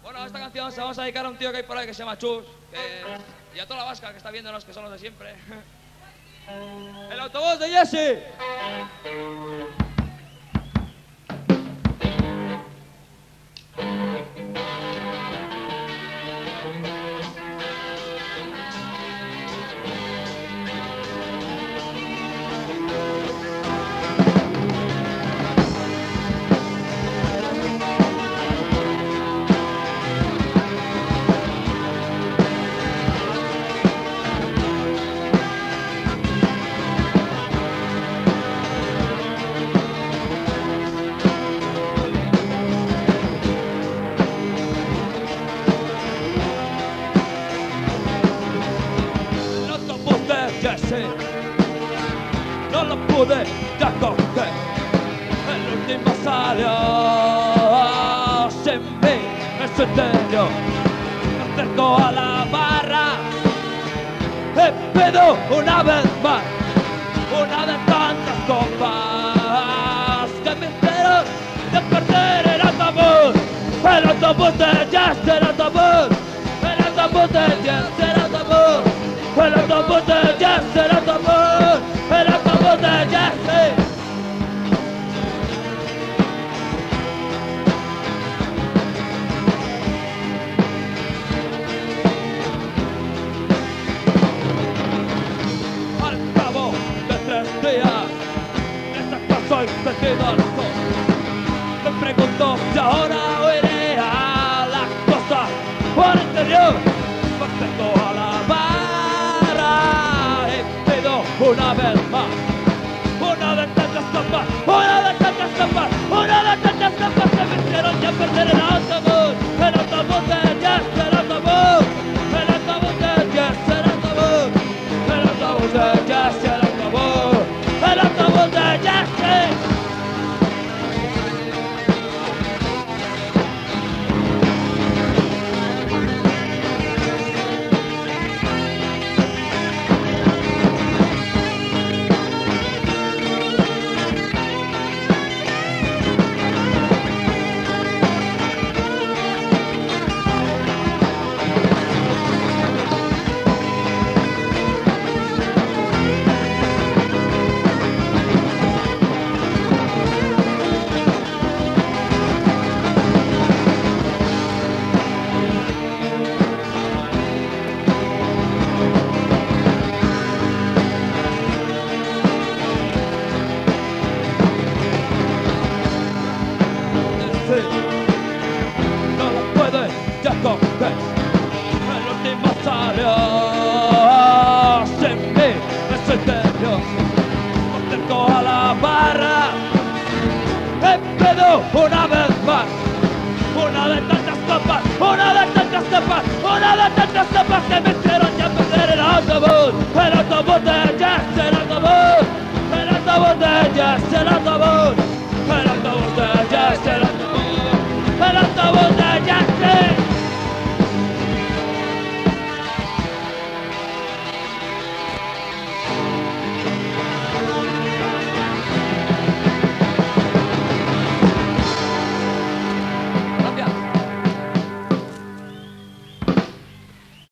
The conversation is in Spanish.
Bueno, esta canción se la vamos a dedicar a un tío que hay por ahí que se llama Chus, y a toda la vasca que está viéndonos, que son los de siempre. ¡El autobús de Jesse! No lo pude ya coger, el último salió sin mí, en su interior. Me acerco a la barra y pido una vez más, una de tantas copas que me hicieron de perder el autobús de Jazz, el autobús de Jazz, el autobús. El autobús de Jazz, el autobús de Jazz. Al cabo de 3 días, esta cosa soy perdido a los dos. Me pregunto si ahora oiré a la costa por el interior. Me acerco a la una vez más, una de tantas copas, una de tantas copas, una de tantas copas que me hicieron ya perder el autobús de Jazz, el autobús de Jazz, el autobús de Jazz, el autobús de Jazz. No lo puede ya coger, el último salió sin mí, en su interior. Me acerco a la barra y pido una vez más, una de tantas copas, una de tantas copas, una de tantas copas que me hicieron ya perder el autobús de Jazz, el autobús de Jazz, el